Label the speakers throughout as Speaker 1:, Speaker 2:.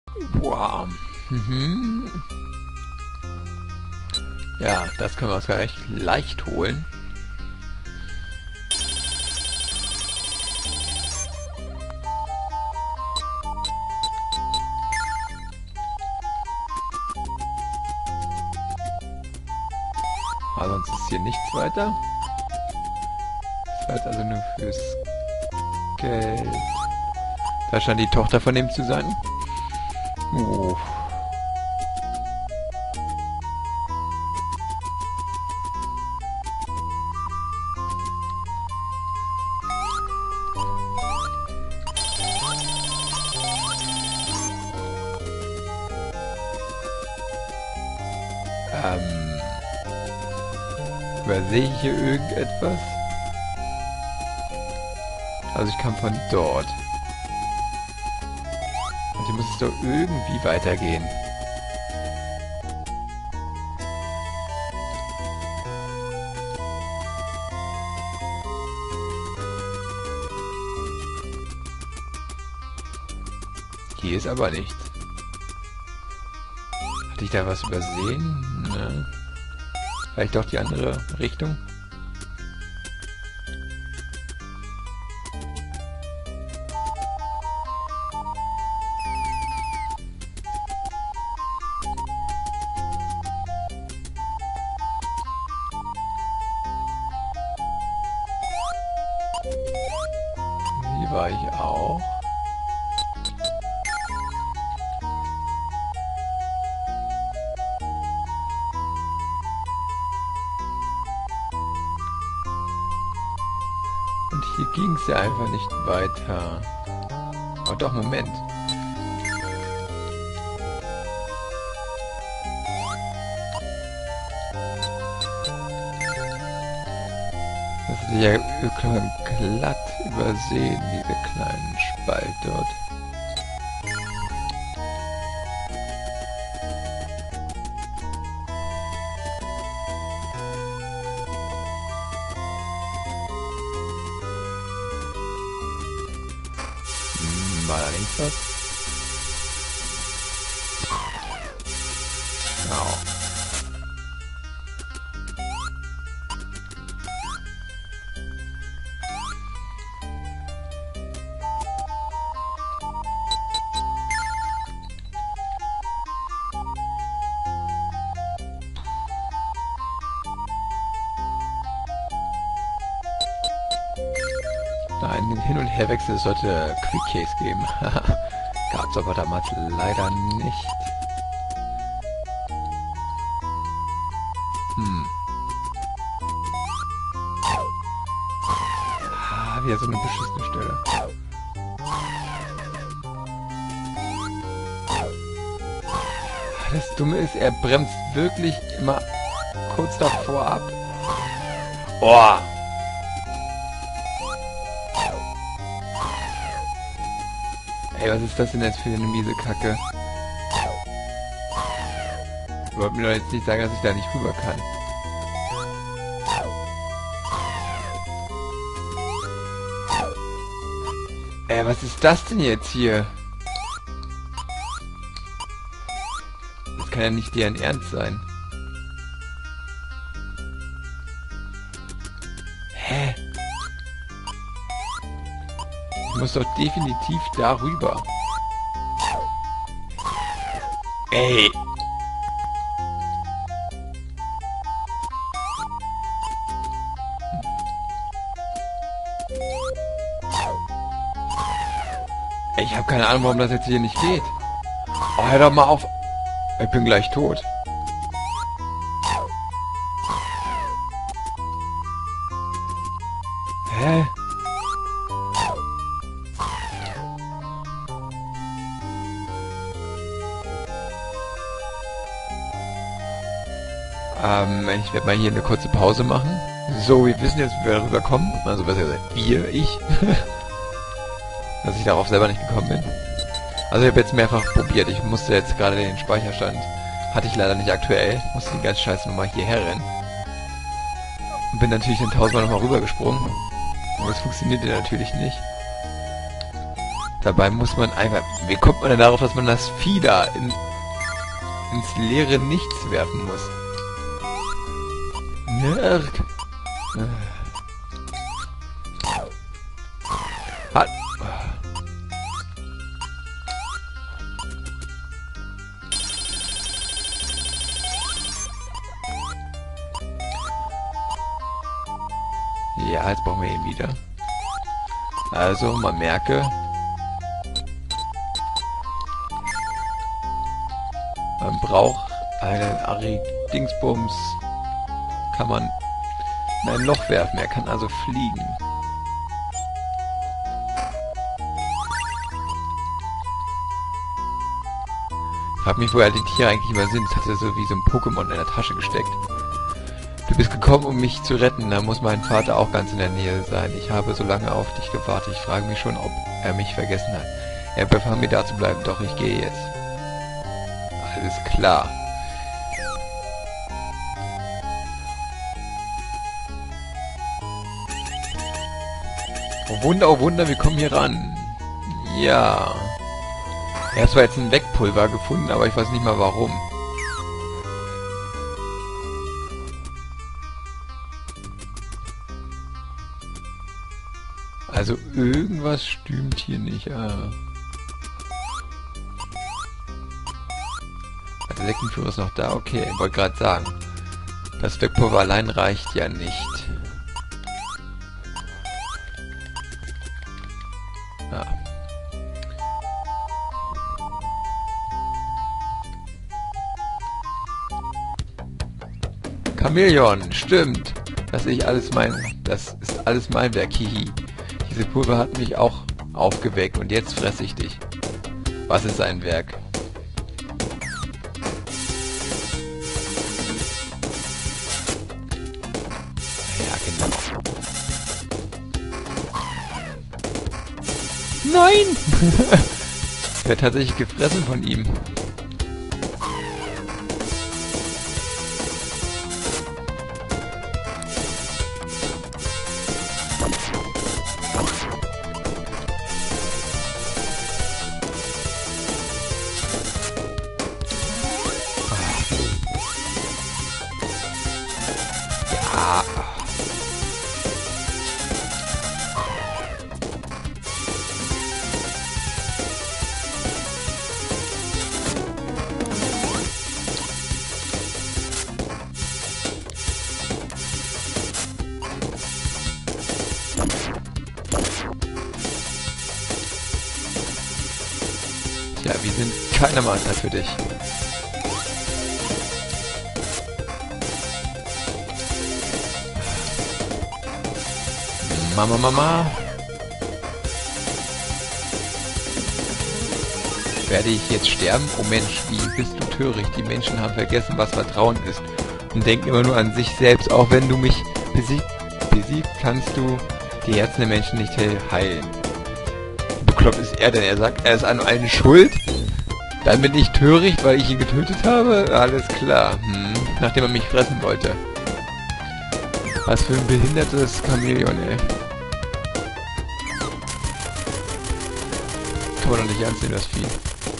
Speaker 1: Wow. Mhm. Ja, das können wir uns gar recht leicht holen. Aber sonst ist hier nichts weiter. Das war jetzt also nur fürs Geld. Da scheint die Tochter von ihm zu sein. Oh. Übersehe ich hier irgendetwas? Also ich kam von dort. Und hier muss es doch irgendwie weitergehen. Hier ist aber nichts. Hatte ich da was übersehen? Ne. Vielleicht doch die andere Richtung? Hier war ich auch. Und hier ging es ja einfach nicht weiter. Oh doch, Moment. Das ist ja glatt übersehen, diese kleinen Spalt dort. War da links was? Au. Nein, den Hin- und Herwechsel sollte Quick Case geben. Gab's aber damals leider nicht. Ah, wieder so eine beschissene Stelle. Das Dumme ist, er bremst wirklich immer kurz davor ab. Oh! Ey, was ist das denn jetzt für eine miese Kacke? Ich wollte mir doch jetzt nicht sagen, dass ich da nicht rüber kann. Ey, was ist das denn jetzt hier? Das kann ja nicht deren Ernst sein. Hä? Ich muss doch definitiv darüber. Ey! Ich habe keine Ahnung, warum das jetzt hier nicht geht. Oh, hör doch mal auf. Ich bin gleich tot. Hä? Ich werde mal hier eine kurze Pause machen. So, wir wissen jetzt, wie wir darüber kommen. Also besser gesagt, ich. Dass ich darauf selber nicht gekommen bin. Also ich habe jetzt mehrfach probiert. Ich musste jetzt gerade den Speicherstand. Hatte ich leider nicht aktuell. Musste die ganze Scheiße nochmal hierher rennen. Und bin natürlich dann tausendmal nochmal rübergesprungen. Aber das funktionierte natürlich nicht. Dabei muss man einfach... Wie kommt man denn darauf, dass man das Vieh da ins leere Nichts werfen muss? Nerk. Halt. Ja, jetzt brauchen wir ihn wieder. Also, man merke... Man braucht einen Ari-Dingsbums. Kann man in ein Loch werfen. Er kann also fliegen. Ich frag mich, wo er die Tiere eigentlich immer sind. Das hat er so wie so ein Pokémon in der Tasche gesteckt. Du bist gekommen, um mich zu retten. Da muss mein Vater auch ganz in der Nähe sein. Ich habe so lange auf dich gewartet. Ich frage mich schon, ob er mich vergessen hat. Er befahl mir da zu bleiben, doch ich gehe jetzt. Alles klar. Oh Wunder, wir kommen hier ran. Ja. Er hat zwar jetzt ein Wegpulver gefunden, aber ich weiß nicht mal warum. Also irgendwas stimmt hier nicht. Ah. Der Leckenführer ist noch da? Okay, ich wollte gerade sagen. Das Wegpulver allein reicht ja nicht. Ah. Chamäleon, stimmt. Das ist alles mein Werk, hihi. Diese Pulver hat mich auch aufgeweckt und jetzt fresse ich dich. Was ist ein Werk? Ja, genau. Nein! Ich werde tatsächlich gefressen von ihm. Ja. Tja, wir sind keine Mahlzeit für dich. Mama. Werde ich jetzt sterben? Oh Mensch, wie bist du töricht. Die Menschen haben vergessen, was Vertrauen ist. Und denken immer nur an sich selbst. Auch wenn du mich besiegt, kannst du die Herzen der Menschen nicht heilen. Wie bekloppt ist er denn? Er sagt, er ist an allen schuld? Dann bin ich töricht, weil ich ihn getötet habe? Alles klar. Nachdem er mich fressen wollte. Was für ein behindertes Chamäleon, ey. Kann man doch nicht ernst nehmen, das Vieh.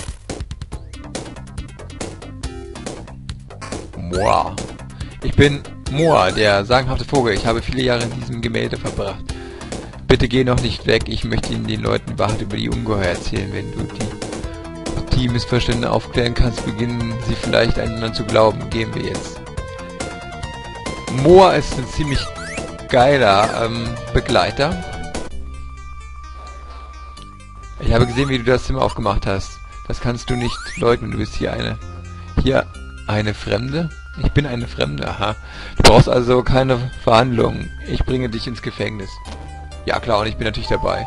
Speaker 1: Moa. Ich bin Moa, der sagenhafte Vogel. Ich habe viele Jahre in diesem Gemälde verbracht. Bitte geh noch nicht weg. Ich möchte Ihnen den Leuten Wahrheit über die Ungeheuer erzählen. Wenn du die Missverständnisse aufklären kannst, beginnen sie vielleicht einander zu glauben. Gehen wir jetzt. Moa ist ein ziemlich geiler Begleiter. Ich habe gesehen, wie du das Zimmer aufgemacht hast. Das kannst du nicht leugnen. Du bist hier eine Fremde. Ich bin eine Fremde, aha. Du brauchst also keine Verhandlungen. Ich bringe dich ins Gefängnis. Ja klar, und ich bin natürlich dabei.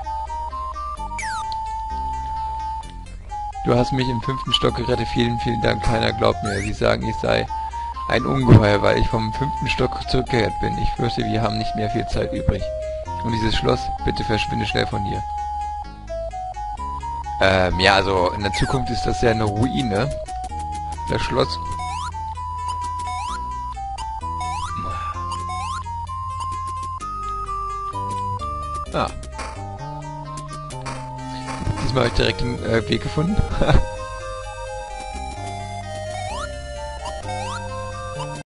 Speaker 1: Du hast mich im 5. Stock gerettet. Vielen, vielen Dank. Keiner glaubt mir. Sie sagen, ich sei ein Ungeheuer, weil ich vom 5. Stock zurückgekehrt bin. Ich fürchte, wir haben nicht mehr viel Zeit übrig. Und dieses Schloss, bitte verschwinde schnell von hier. Ja, also in der Zukunft ist das ja eine Ruine. Das Schloss. diesmal habe ich direkt den Weg gefunden.